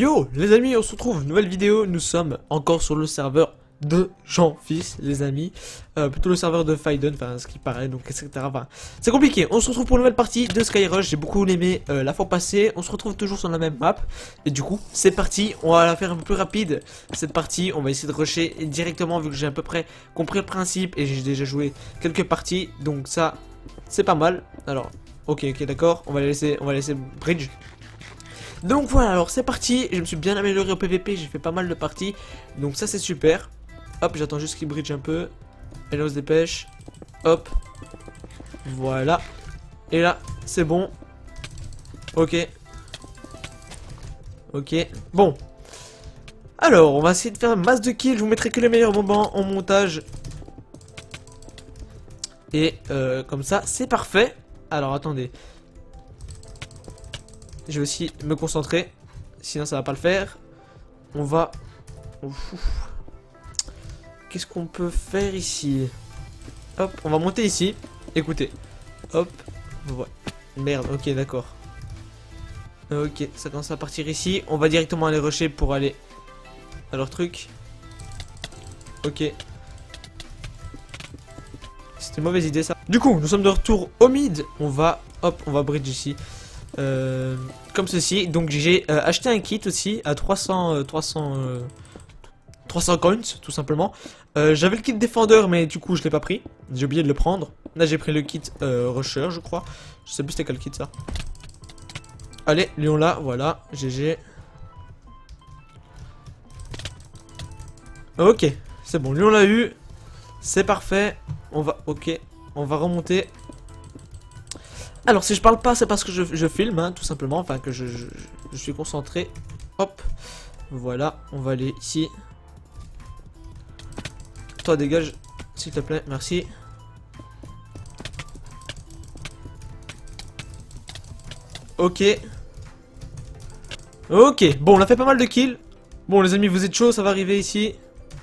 Yo les amis, on se retrouve, nouvelle vidéo, nous sommes encore sur le serveur de Jean-Fils les amis, plutôt le serveur de Faiden, enfin ce qui paraît, donc etc. Enfin, c'est compliqué, on se retrouve pour une nouvelle partie de Skyrush, j'ai beaucoup aimé la fois passée, on se retrouve toujours sur la même map, et du coup c'est parti, on va la faire un peu plus rapide, cette partie, on va essayer de rusher directement vu que j'ai à peu près compris le principe et j'ai déjà joué quelques parties, donc ça c'est pas mal. Alors, ok d'accord, on va laisser Bridge. Donc voilà, alors c'est parti, je me suis bien amélioré au PVP, j'ai fait pas mal de parties, donc ça c'est super. Hop, j'attends juste qu'il bridge un peu, et là on se dépêche, hop, voilà, et là c'est bon, ok, bon. Alors, on va essayer de faire un masse de kills, je vous mettrai que les meilleurs moments en montage, et comme ça c'est parfait. Alors attendez. Je vais aussi me concentrer, sinon ça va pas le faire. On va... Qu'est-ce qu'on peut faire ici? Hop, on va monter ici. Écoutez. Hop. Ouais. Merde, ok, d'accord. Ok, ça commence à partir ici. On va directement aller rusher pour aller à leur truc. Ok. C'était une mauvaise idée ça. Du coup, nous sommes de retour au mid. On va... Hop, on va bridge ici. Comme ceci, donc j'ai acheté un kit aussi à 300 coins tout simplement. J'avais le kit défendeur mais du coup je l'ai pas pris, j'ai oublié de le prendre. Là j'ai pris le kit rusher je crois, je sais plus c'était quel kit ça. Allez, Lion là, voilà, GG. Ok, c'est bon, Lion l'a eu, c'est parfait. On va, ok, on va remonter. Alors si je parle pas c'est parce que je filme hein, tout simplement, enfin que je suis concentré. Hop, voilà, on va aller ici. Toi dégage s'il te plaît, merci. Ok. Ok, bon on a fait pas mal de kills. Bon les amis vous êtes chauds, ça va arriver ici.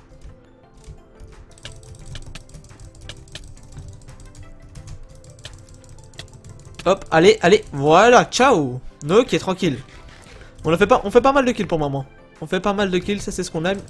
Hop, allez, allez, voilà, ciao. Ok, tranquille. On fait pas mal de kills pour le moment. On fait pas mal de kills, ça c'est ce qu'on aime.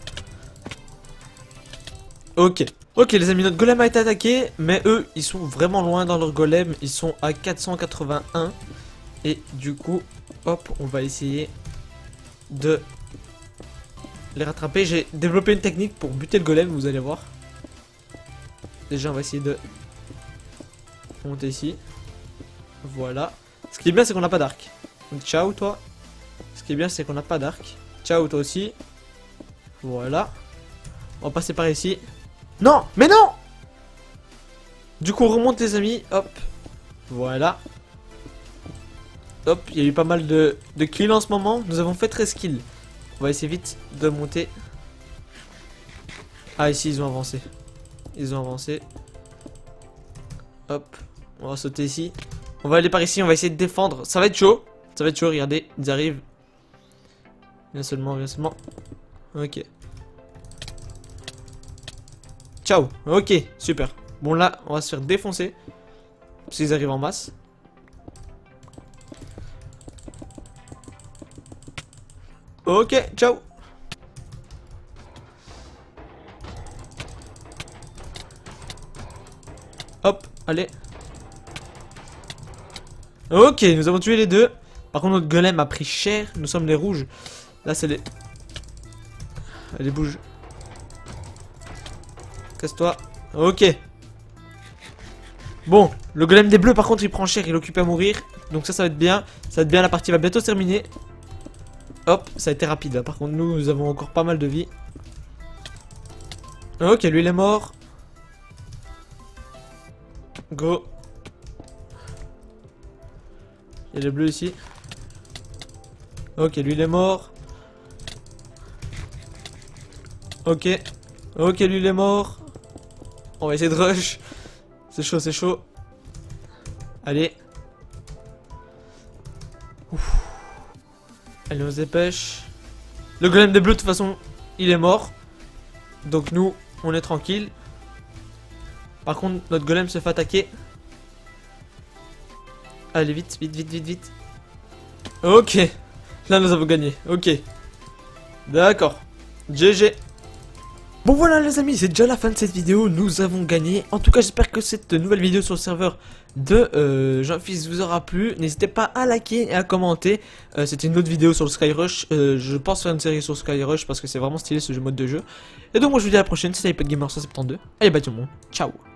Ok. Ok les amis, notre golem a été attaqué, mais eux, ils sont vraiment loin dans leur golem. Ils sont à 481. Et du coup, hop, on va essayer de les rattraper. J'ai développé une technique pour buter le golem, vous allez voir. Déjà, on va essayer de monter ici. Voilà. Ce qui est bien, c'est qu'on n'a pas d'arc. Donc, ciao, toi. Ce qui est bien, c'est qu'on n'a pas d'arc. Ciao, toi aussi. Voilà. On va passer par ici. Non, mais non! Du coup, on remonte, les amis. Hop. Voilà. Hop, il y a eu pas mal de kills en ce moment. Nous avons fait 13 kills. On va essayer vite de monter. Ah, ici, ils ont avancé. Ils ont avancé. Hop. On va sauter ici. On va aller par ici, on va essayer de défendre. Ça va être chaud. Ça va être chaud, regardez. Ils arrivent. Viens seulement, viens seulement. Ok. Ciao. Ok, super. Bon là, on va se faire défoncer. Parce qu'ils arrivent en masse. Ok, ciao. Hop, allez. Ok, nous avons tué les deux. Par contre, notre golem a pris cher. Nous sommes les rouges. Là, c'est les... Allez, bouge. Casse-toi. Ok. Bon, le golem des bleus, par contre, il prend cher. Il est occupé à mourir. Donc ça va être bien. Ça va être bien. La partie va bientôt se terminer. Hop, ça a été rapide. Hein. Par contre, nous avons encore pas mal de vie. Ok, lui, il est mort. Go. Il y a les bleus ici. Ok, lui il est mort. Ok. Ok, lui il est mort. On va essayer de rush. C'est chaud, c'est chaud. Allez. Ouf. Allez, on se dépêche. Le golem des bleus, de toute façon, il est mort. Donc nous, on est tranquille. Par contre, notre golem se fait attaquer. Allez, vite, vite, vite, vite, vite. Ok. Là, nous avons gagné. Ok. D'accord. GG. Bon voilà les amis, c'est déjà la fin de cette vidéo, nous avons gagné. En tout cas j'espère que cette nouvelle vidéo sur le serveur de Jean-Fils vous aura plu. N'hésitez pas à liker et à commenter. C'était une autre vidéo sur le Skyrush. Je pense faire une série sur Skyrush parce que c'est vraiment stylé ce mode de jeu. Et donc moi je vous dis à la prochaine, c'était iPadGamer172. Allez bye tout le monde, ciao.